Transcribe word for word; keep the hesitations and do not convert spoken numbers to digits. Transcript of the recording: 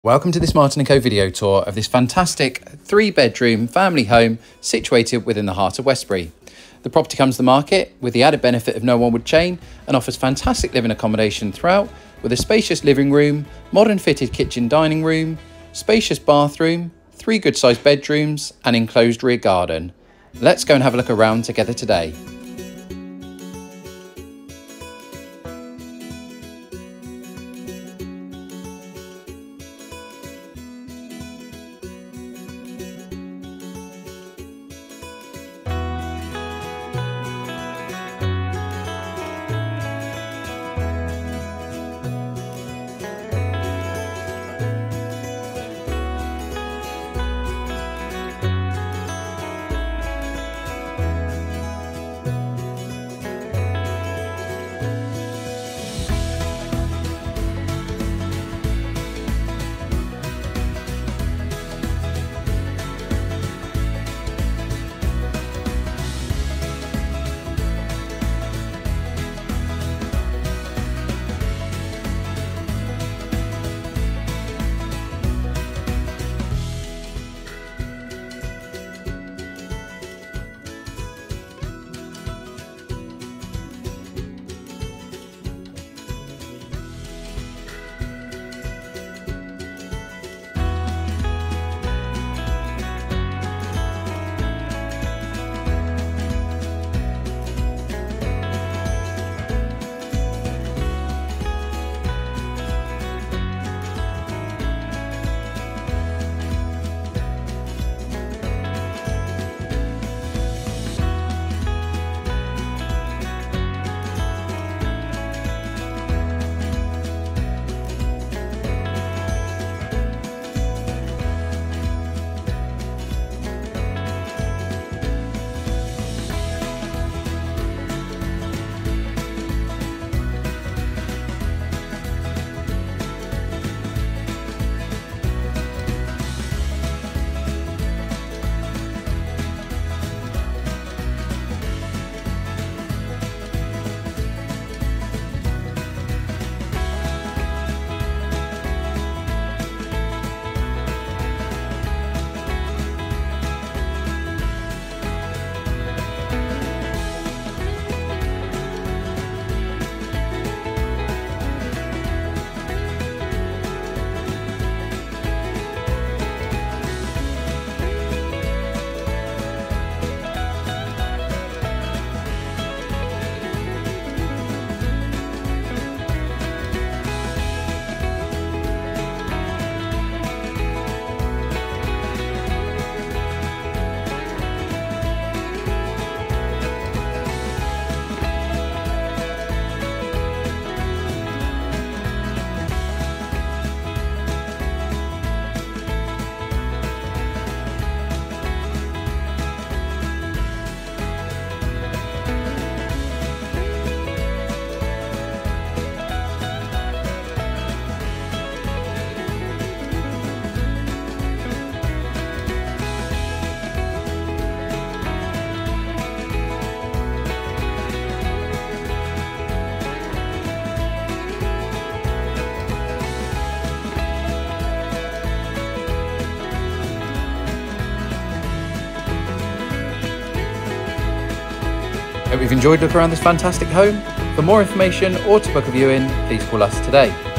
Welcome to this Martin and Co video tour of this fantastic three bedroom family home situated within the heart of Westbury. The property comes to the market with the added benefit of no onward chain and offers fantastic living accommodation throughout, with a spacious living room, modern fitted kitchen dining room, spacious bathroom, three good sized bedrooms and enclosed rear garden. Let's go and have a look around together today. Hope you've enjoyed looking around this fantastic home. For more information or to book a viewing, please call us today.